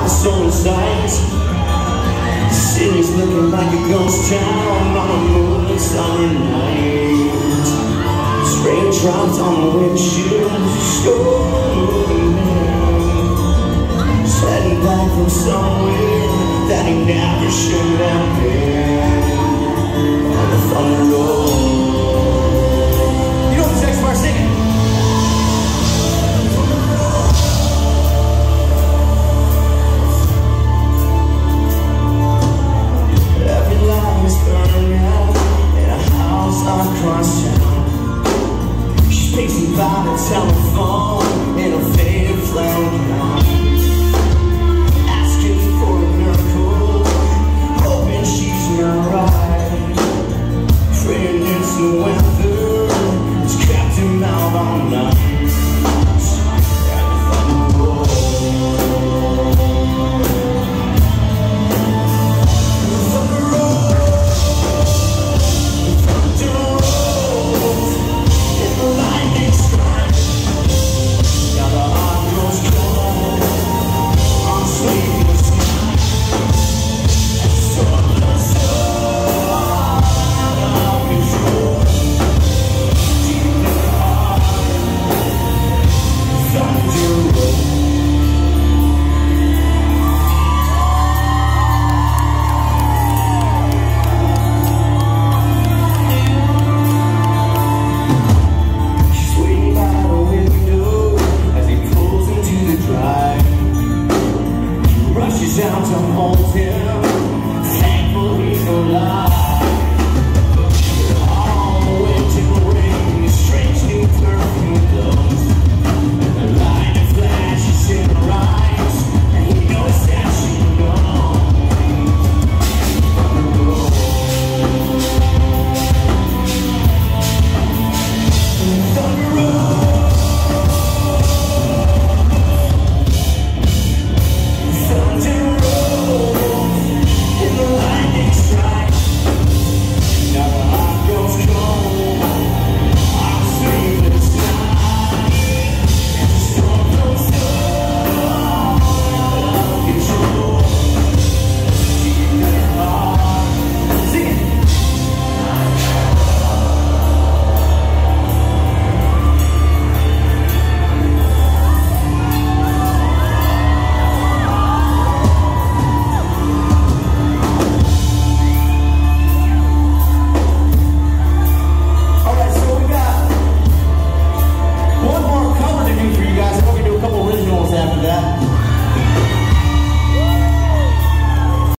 eyes so in sight. The city's looking like a ghost town on a moonlit summer night. This raindrops on the windshield, moving in. He's heading back from somewhere that he never should have been. On the thunder road. You know what this next part's singing? Across town, she's pacing by the telephone in a faded flannel gown, asking for a miracle, hoping she's not right, praying it's the weather that's kept him out all night. Down to hold him.